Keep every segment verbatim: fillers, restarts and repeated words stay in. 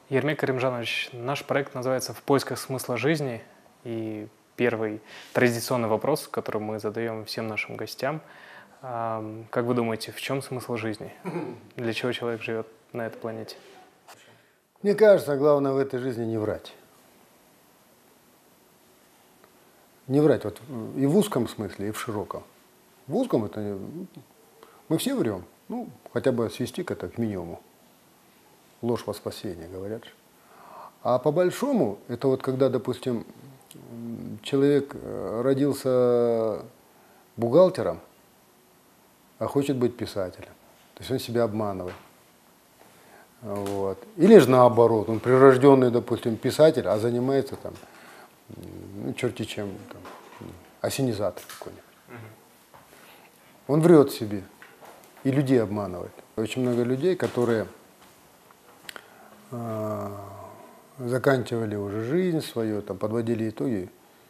Ермек Каримжанович, наш проект называется «В поисках смысла жизни». И первый традиционный вопрос, который мы задаем всем нашим гостям. Как вы думаете, в чем смысл жизни? Для чего человек живет на этой планете? Мне кажется, главное в этой жизни не врать. Не врать вот и в узком смысле, и в широком. В узком это мы все врем. Ну, хотя бы свести к это к минимуму. Ложь во спасение, говорят. А по большому, это вот когда, допустим, человек родился бухгалтером, а хочет быть писателем. То есть он себя обманывает. Вот. Или же наоборот, он прирожденный, допустим, писатель, а занимается там, ну, черти чем, там, ассенизатор какой-нибудь. Он врет себе и людей обманывает. Очень много людей, которые э, заканчивали уже жизнь свою, там, подводили итоги,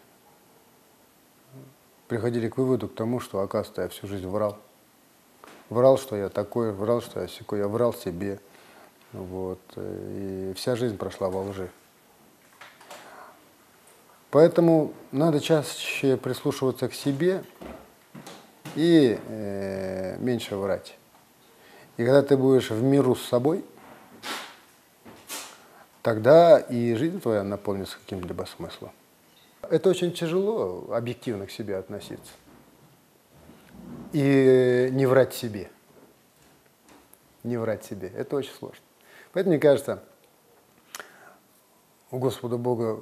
приходили к выводу, к тому, что, оказывается, я всю жизнь врал. Врал, что я такой, врал, что я сякой, я врал себе. Вот, и вся жизнь прошла во лжи. Поэтому надо чаще прислушиваться к себе и э, меньше врать. И когда ты будешь в миру с собой, тогда и жизнь твоя наполнится каким-либо смыслом. Это очень тяжело объективно к себе относиться и не врать себе. Не врать себе. Это очень сложно. Поэтому, мне кажется, у Господа Бога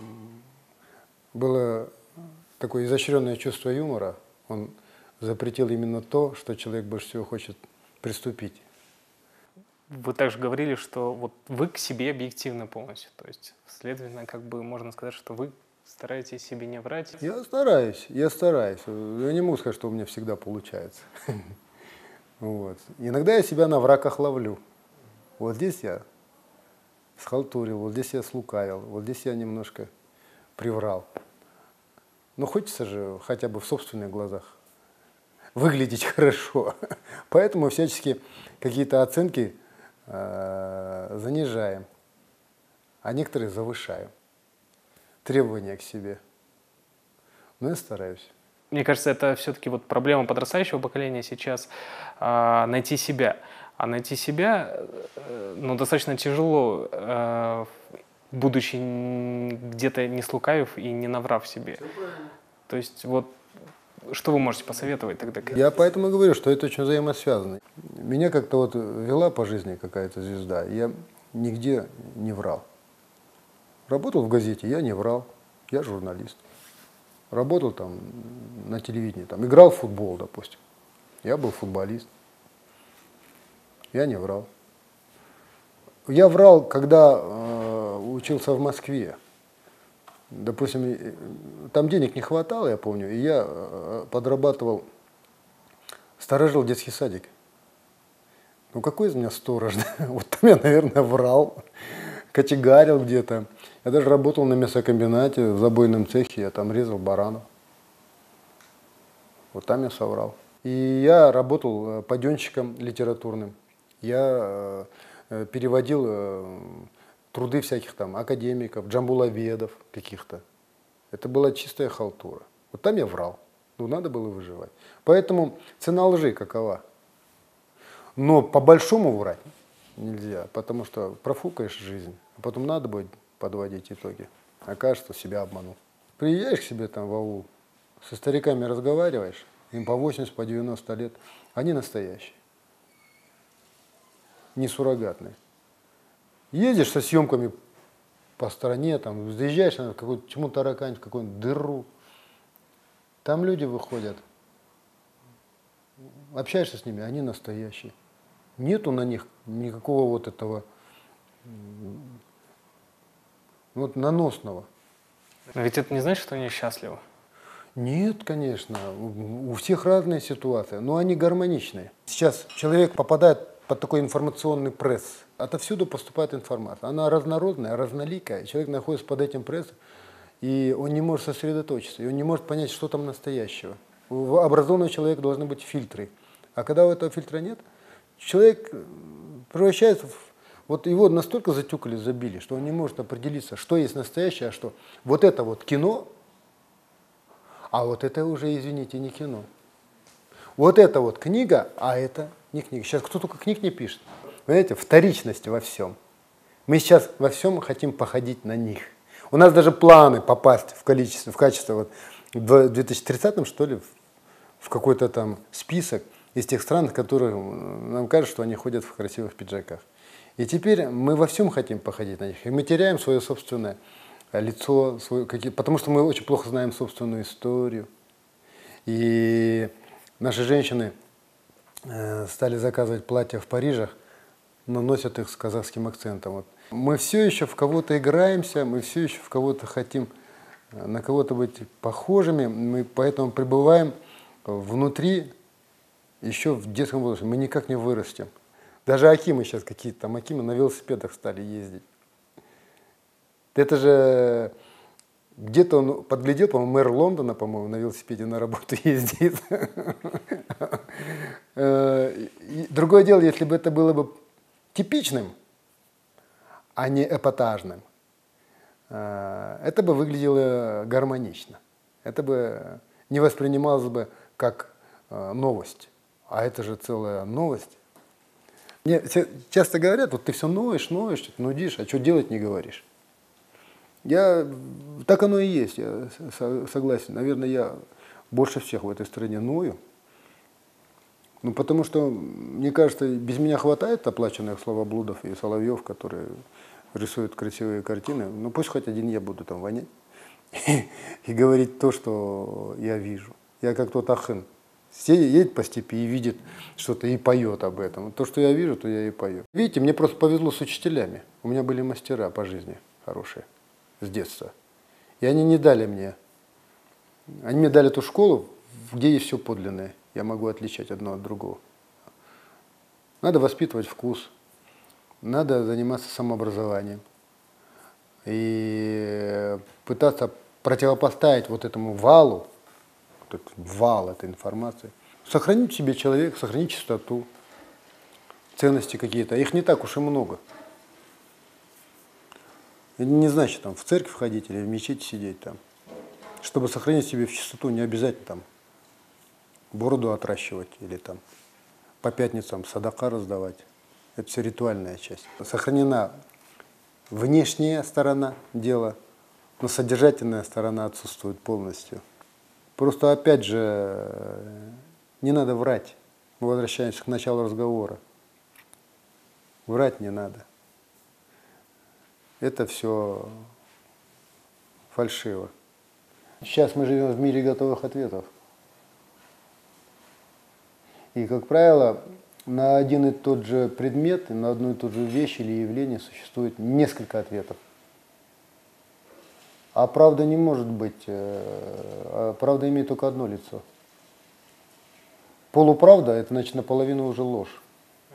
было такое изощренное чувство юмора. Он запретил именно то, что человек больше всего хочет приступить. Вы также говорили, что вот вы к себе объективны полностью. То есть, следовательно, как бы можно сказать, что вы стараетесь себе не врать. Я стараюсь, я стараюсь. Я не могу сказать, что у меня всегда получается. Вот. Иногда я себя на враках ловлю. Вот здесь я схалтурил, вот здесь я слукавил, вот здесь я немножко приврал. Но хочется же хотя бы в собственных глазах выглядеть хорошо. Поэтому всячески какие-то оценки э, занижаем, а некоторые завышаем. Требования к себе. Но я стараюсь. Мне кажется, это все-таки вот проблема подрастающего поколения сейчас э, найти себя. А найти себя, э, ну, достаточно тяжело, э, будучи где-то не слукавив и не наврав себе. То есть вот что вы можете посоветовать тогда? Я поэтому говорю, что это очень взаимосвязано. Меня как-то вот вела по жизни какая-то звезда, и я нигде не врал. Работал в газете, я не врал, я журналист. Работал там на телевидении, там, играл в футбол, допустим. Я был футболист. Я не врал. Я врал, когда э, учился в Москве. Допустим, там денег не хватало, я помню, и я э, подрабатывал, сторожил детский садик. Ну какой из меня сторож? Вот там я, наверное, врал, кочегарил где-то. Я даже работал на мясокомбинате, в забойном цехе, я там резал баранов. Вот там я соврал. И я работал паденщиком литературным. Я э, переводил э, труды всяких там академиков, джамбуловедов каких-то. Это была чистая халтура. Вот там я врал. Ну, надо было выживать. Поэтому цена лжи какова? Но по-большому врать нельзя, потому что профукаешь жизнь, а потом надо будет подводить итоги. Окажется, себя обманул. Приезжаешь к себе там в аул, со стариками разговариваешь, им по восемьдесят, по девяносто лет, они настоящие. Не суррогатные. Едешь со съемками по стране, там, заезжаешь на какую-то тьму таракань, в какую-нибудь дыру, там люди выходят, общаешься с ними, они настоящие. Нету на них никакого вот этого вот наносного. Но ведь это не значит, что они счастливы. Нет, конечно, у всех разные ситуации, но они гармоничные. Сейчас человек попадает под такой информационный пресс. Отовсюду поступает информация. Она разнородная, разноликая. Человек находится под этим прессом, и он не может сосредоточиться, и он не может понять, что там настоящего. У образованного человека должны быть фильтры. А когда у этого фильтра нет, человек превращается в, Вот его настолько затюкали, забили, что он не может определиться, что есть настоящее, а что. Вот это вот кино, а вот это уже, извините, не кино. Вот это вот книга, а это не книга. Сейчас кто только книг не пишет. Понимаете, вторичность во всем. Мы сейчас во всем хотим походить на них. У нас даже планы попасть в количество, в качество вот в две тысячи тридцатом, что ли, в какой-то там список из тех стран, которые нам кажется, что они ходят в красивых пиджаках. И теперь мы во всем хотим походить на них. И мы теряем свое собственное лицо, свое, какие, потому что мы очень плохо знаем собственную историю. И наши женщины э, стали заказывать платья в Париже, но носят их с казахским акцентом. Вот. Мы все еще в кого-то играемся, мы все еще в кого-то хотим, на кого-то быть похожими, мы поэтому пребываем внутри, еще в детском возрасте, мы никак не вырастем. Даже акимы сейчас какие-то там, акимы на велосипедах стали ездить. Это же где-то он подглядел, по-моему, мэр Лондона, по-моему, на велосипеде на работу ездит. Другое дело, если бы это было бы типичным, а не эпатажным, это бы выглядело гармонично. Это бы не воспринималось бы как новость. А это же целая новость. Мне часто говорят, вот ты все ноешь, ноешь, нудишь, а что делать не говоришь. Я, так оно и есть, я согласен. Наверное, я больше всех в этой стране ною. Ну, потому что, мне кажется, без меня хватает оплаченных словоблудов и соловьев, которые рисуют красивые картины. Ну, пусть хоть один я буду там вонять и говорить то, что я вижу. Я как тот ахын. Едет по степи и видит что-то и поет об этом. То, что я вижу, то я и пою. Видите, мне просто повезло с учителями. У меня были мастера по жизни хорошие с детства. И они не дали мне, они мне дали ту школу, где есть все подлинное. Я могу отличать одно от другого. Надо воспитывать вкус, надо заниматься самообразованием и пытаться противопоставить вот этому валу, вот этот вал этой информации, сохранить в себе человека, сохранить чистоту, ценности какие-то. Их не так уж и много. Это не значит там в церковь ходить или в мечеть сидеть там. Чтобы сохранить себе в чистоту, не обязательно там бороду отращивать или там по пятницам садака раздавать. Это все ритуальная часть. Сохранена внешняя сторона дела, но содержательная сторона отсутствует полностью. Просто опять же не надо врать. Мы возвращаемся к началу разговора. Врать не надо. Это все фальшиво. Сейчас мы живем в мире готовых ответов. И, как правило, на один и тот же предмет, на одну и ту же вещь или явление существует несколько ответов. А правда не может быть, а правда имеет только одно лицо. Полуправда – это, значит, наполовину уже ложь.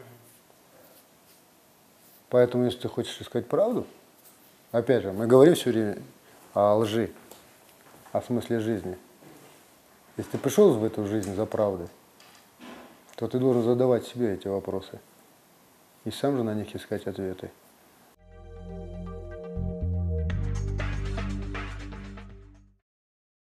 Поэтому, если ты хочешь искать правду, опять же, мы говорим все время о лжи, о смысле жизни. Если ты пришел в эту жизнь за правдой, то ты должен задавать себе эти вопросы и сам же на них искать ответы.